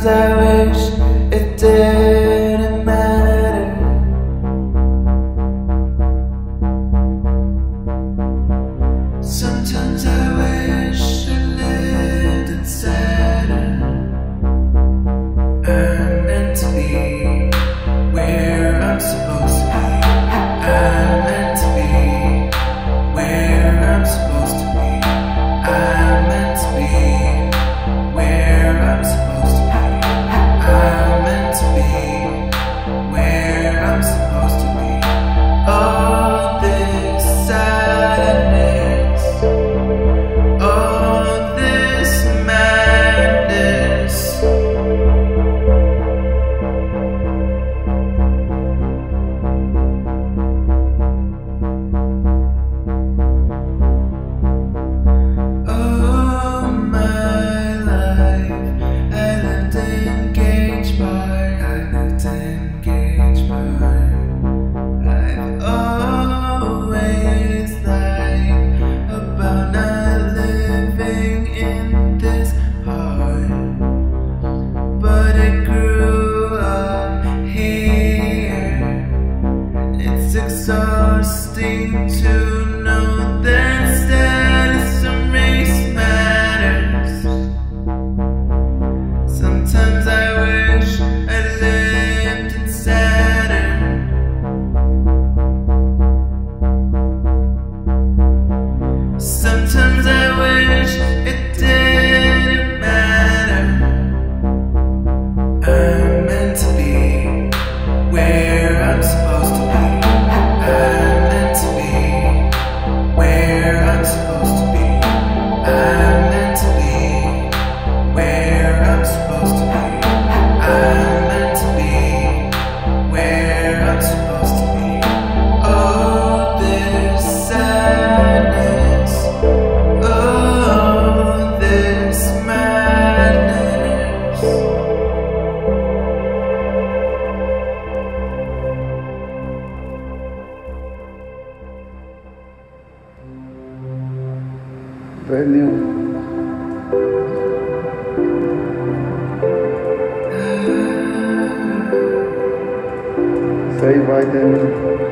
I wish it didn't matter. Sometimes I wish I lived in Saturn. I'm meant to be where I'm supposed to be. I'm meant to be where I'm supposed to be. I'm meant to be where I'm supposed to be. I'm meant to be where I'm supposed to be. All this sadness, all this madness. Oh, my life, I lived in Gage Park. I lived in Gage Park. I've always lied about not living in this part, but it grew up here. It's exhausting to know that status and race matters. Sometimes I wish I lived in Saturn. Sometimes I wish it didn't matter. I'm meant to be where I'm supposed to be. I'm meant to be where I'm supposed to be. I'm meant to be where I'm supposed to be. I'm meant to be where I'm supposed to be. Oh, this sadness, oh, this madness. Viene. Say viene.